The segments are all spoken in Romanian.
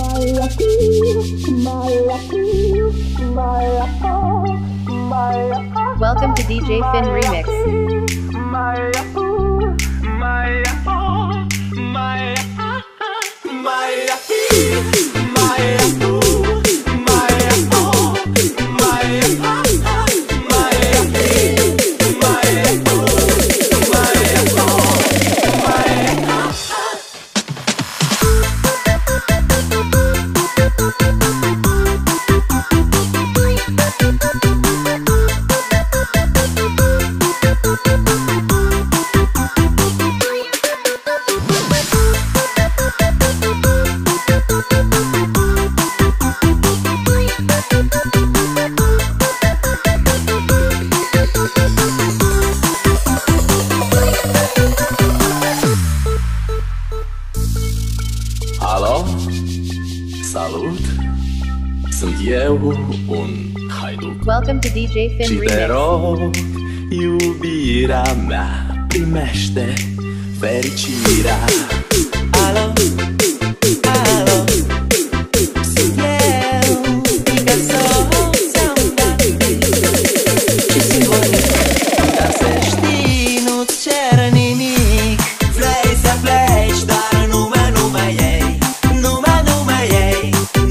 Welcome to DJ Finn Remix. Alo? Salut! Sunt eu, un haiduc. Welcome to DJ Finn Și te Remix. rog, iubirea mea, primește fericirea. Alo? Alo? Sunt eu, Picasso, ți-am dat și simbolic. Dar să știi, nu-ți cer nimic. Vrei să pleci, dar numai ei. Numai ei.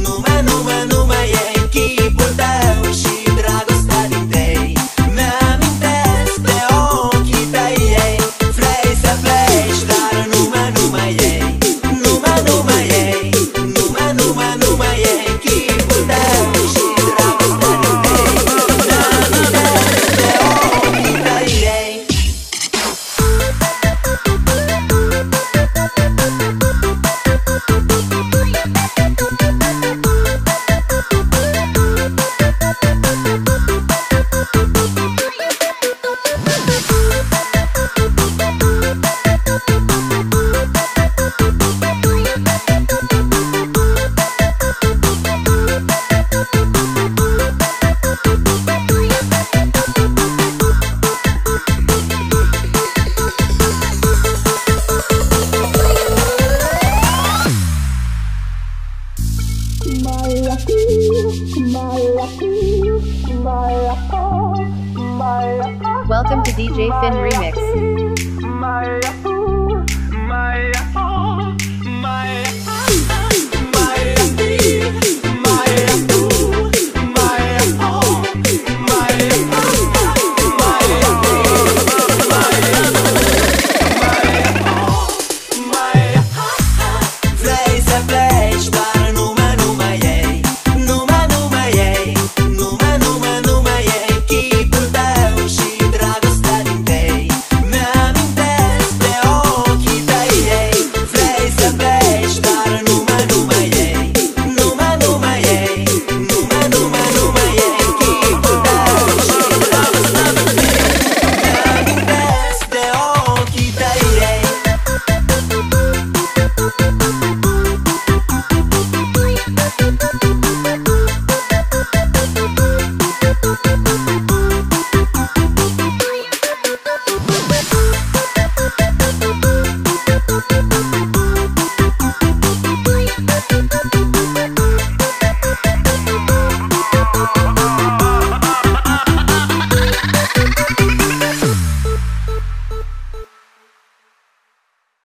Numai ei. Chipul tău și dragostea din tei mi-amintesc de ochii tăi ei. Vrei să pleci, dar numai ei. Numai ei. Numai ei. Chipul tău și dragostea din tei mi-amintesc de ochii tăi ei. Welcome to DJ Finn Remix. Maya.